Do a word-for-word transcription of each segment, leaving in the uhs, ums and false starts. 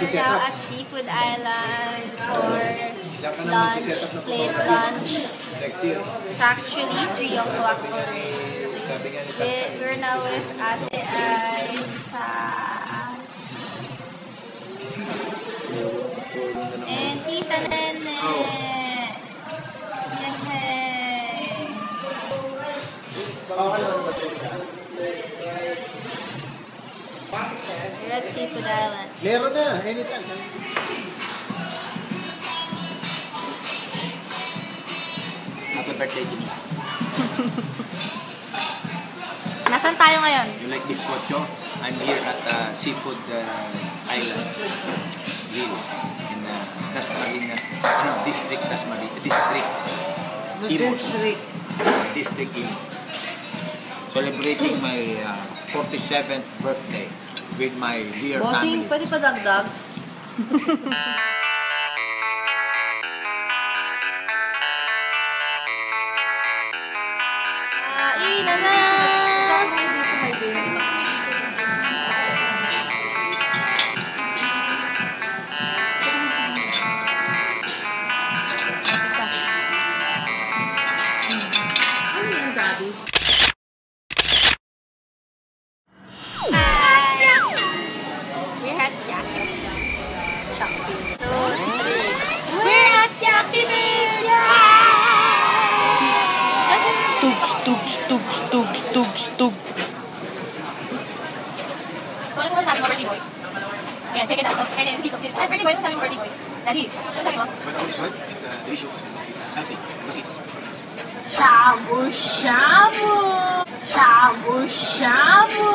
now at Seafood Island for lunch, late lunch. It's actually three o'clock already. We, we're now with Ate Aisa and Tita Nene. Yay! We're at Seafood Island. Meron na, anytime. Happy birthday, Jimmy. Nasaan tayo ngayon? You like this photo? I'm here at uh, Seafood uh, Island Grill in uh, Dasmariñas, ano, District Dasmariñas, District Imus. District. District Imus. Celebrating my uh, forty-seventh birthday with my dear Bossing, family. pwede pa dagdag? Kain na na! Ano yung daddy? We're at Yaki Shops. Two, three. We're at Yaki Beach! Tugs, tugs, tugs, tugs, tugs, tugs. So, ano mo sabi mo, birthday boy? Ayan, check it out. And then, see, ay, birthday boy, ano sabi mo, birthday boy? Daddy, ano sabi mo? But on this one, it's uh, delicious. It's healthy because it's Shabu, shabu! Shabu, shabu!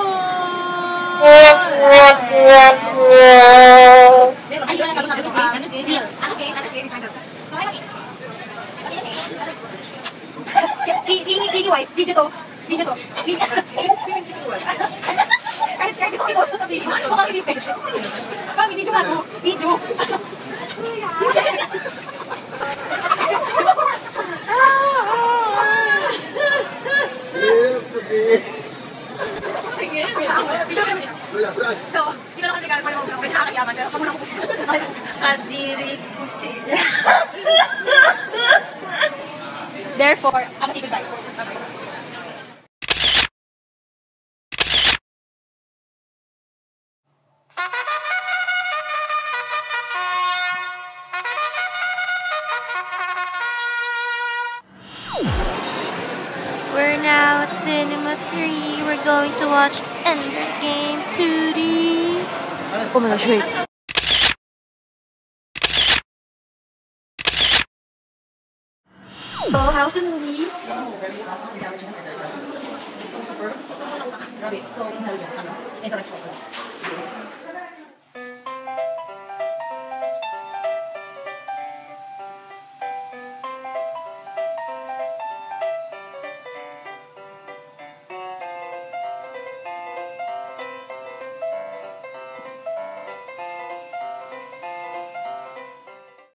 Ay, yun ang sabi ko. Ano si Real? Ano si Ano si Designer? So, ay, bakit? Kasi kasi, Kiki wife, video to. Video to. Kiki wife. Kahit kahit gusto ko i-post sa video. Baka video page. Kami, video nga to. Video. So, hindi na lang kami nagkakaroon ng mga nakakayaman. Pero pag muna ko po sila. Kadiri ko sila. Therefore, I'm say goodbye. Okay. We're now at Cinema three. We're going to watch Ender's Game two D. Oh my gosh, wait. So, how's the movie? So, super. So, intelligent. Intellectual.